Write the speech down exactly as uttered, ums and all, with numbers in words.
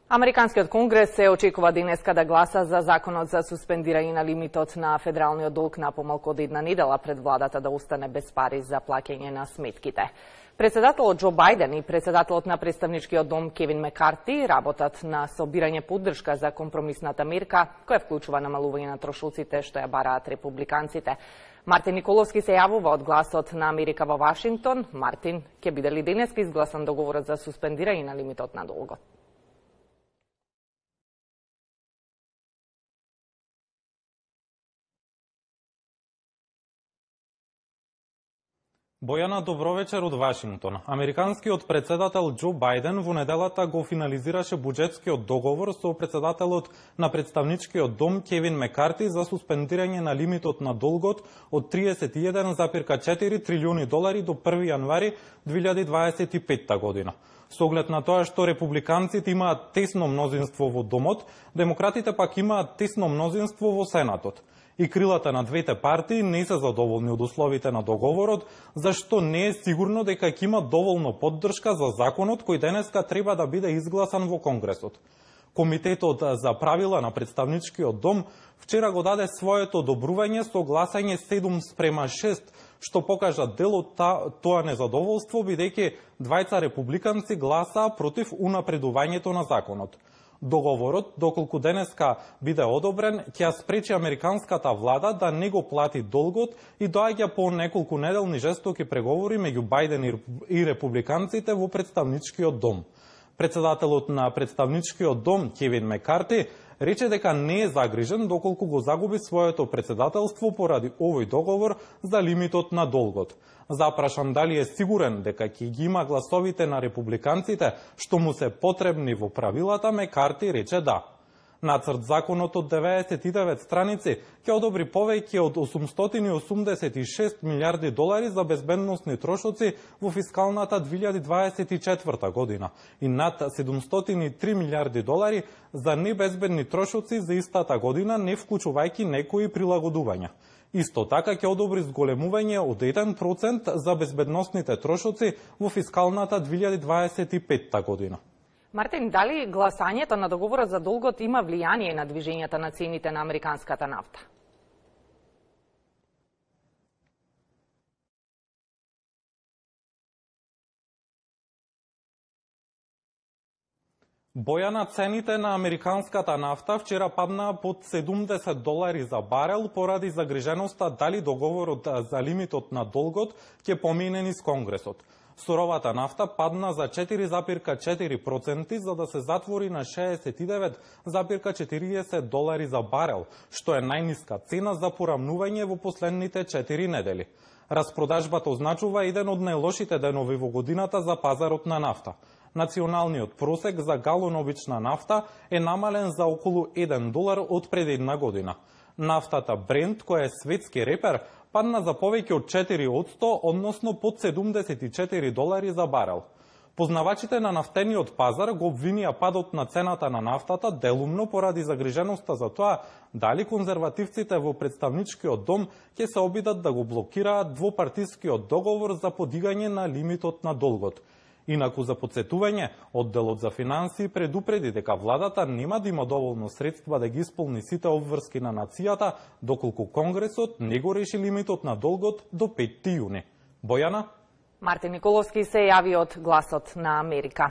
Американскиот конгрес се очекува денеска да гласа за законот за суспендирање на лимитот на федералниот долг на помалку од една недела пред владата да остане без пари за плаќање на сметките. Председателот Џо Бајден и председателот на представничкиот дом Кевин Мекарти работат на собирање поддршка за компромисната мерка, која вклучува намалување на трошоците што ја бараат републиканците. Мартин Николовски се јавува од Гласот на Америка во Вашингтон. Мартин, ќе биде ли денеска изгласан договорот за суспендирање на лимитот на долгот? Бојана, добро вечер од Вашингтон. Американскиот председател Џо Бајден во неделата го финализираше буџетскиот договор со председателот на представничкиот дом Кевин Мекарти за суспендирање на лимитот на долгот од триесет и еден зарез четири трилиони долари до први јануари две илјади дваесет и петта година. Со оглед на тоа што републиканците имаат тесно мнозинство во домот, демократите пак имаат тесно мнозинство во Сенатот. И крилата на двете партии не се задоволни од условите на договорот, зашто не е сигурно дека ќе има доволно поддршка за законот кој денеска треба да биде изгласан во Конгресот. Комитетот за правила на представничкиот дом вчера го даде своето одобрување со гласање седум спрема шест, што покажа дел од тоа незадоволство, бидејќи двајца републиканци гласаа против унапредувањето на законот. Договорот, доколку денеска биде одобрен, ќе ја спречи американската влада да не го плати долгот и доаѓа по неколку неделни жестоки преговори меѓу Бајден и републиканците во представничкиот дом. Председателот на представничкиот дом Кевин Мекарти рече дека не е загрижен доколку го загуби своето председателство поради овој договор за лимитот на долгот. Запрашан дали е сигурен дека ќе ги има гласовите на републиканците што му се потребни во правилата, Мекарти рече да. Нацрт законот од деветдесет и девет страници ќе одобри повеќе од осумстотини и осумдесет и шест милијарди долари за безбедносни трошоци во фискалната две илјади дваесет и четврта година и над седумстотини и три милијарди долари за небезбедни трошоци за истата година, не вклучувајќи некои прилагодувања. Исто така ќе одобри зголемување од еден процент за безбедносните трошоци во фискалната две илјади дваесет и петта година. Мартин, дали гласањето на договорот за долгот има влијание на движењата на цените на американската нафта? Бојана, цените на американската нафта вчера паднаа под седумдесет долари за барел поради загриженоста дали договорот за лимитот на долгот ќе помине низ Конгресот. Суровата нафта падна за четири зарез четири проценти за да се затвори на шеесет и девет зарез четириесет долари за барел, што е најниска цена за порамнување во последните четири недели. Распродажбата означува еден од најлошите денови во годината за пазарот на нафта. Националниот просек за галон обична нафта е намален за околу еден долар од пред една година. Нафтата Брент, која е светски репер, падна за повеќе од четири одсто, односно под седумдесет и четири долари за барел. Познавачите на нафтениот пазар го обвинија падот на цената на нафтата делумно поради загриженоста за тоа дали конзервативците во представничкиот дом ќе се обидат да го блокираат двопартискиот договор за подигање на лимитот на долгот. Инаку за подсетување, одделот за финансии предупреди дека владата нема да има доволно средства да ги исполни сите обврски на нацијата, доколку Конгресот не го реши лимитот на долгот до петти јуни. Бојана? Мартин Николовски се јави од Гласот на Америка.